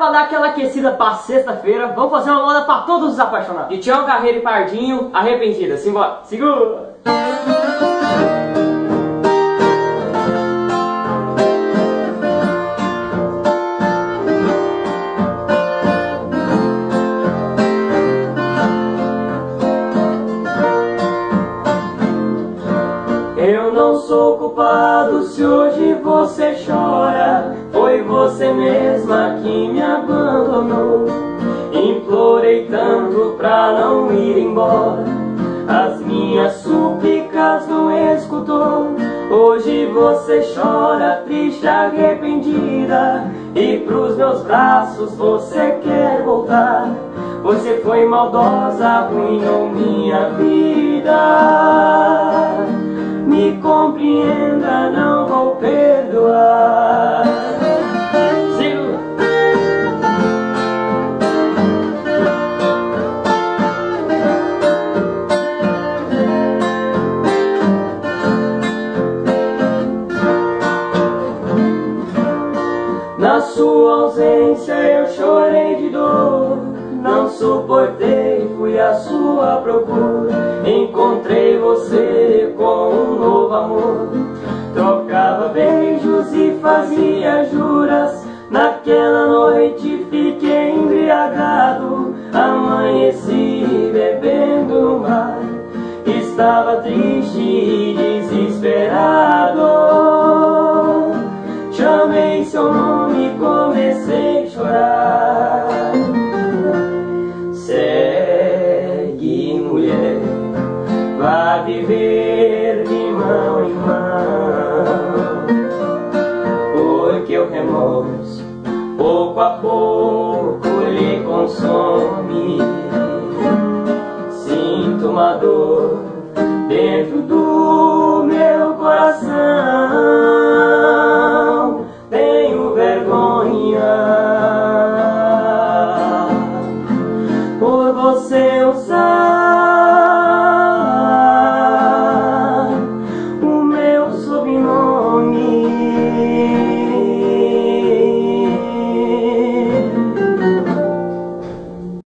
pra dar aquela aquecida pra sexta-feira, vamos fazer uma moda pra todos os apaixonados. De Tião Carreiro e Pardinho, Arrependida. Simbora. Segura! Eu não sou culpado se hoje você chora. Foi você mesma que me abandonou. Implorei tanto pra não ir embora, as minhas súplicas não escutou. Hoje você chora, triste, arrependida, e pros meus braços você quer voltar. Você foi maldosa, arruinou minha vida. Me compreenda, não vou perdoar. Segura. Na sua ausência eu chorei de dor, não suportei, fui à sua procura. Encontrei você com um novo amor, trocava beijos e fazia juras. Naquela noite fiquei embriagado, amanheci bebendo mar. Estava triste e desesperado, chamei seu nome e comecei a chorar. Segue, mulher, vá viver de mão em mão, porque o remorso pouco a pouco lhe consome.